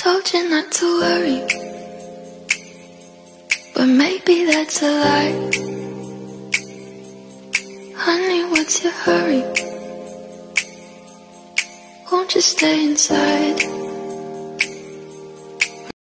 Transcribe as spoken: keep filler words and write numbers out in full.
Told you not to worry, but maybe that's a lie. Honey, what's your hurry? Won't you stay inside?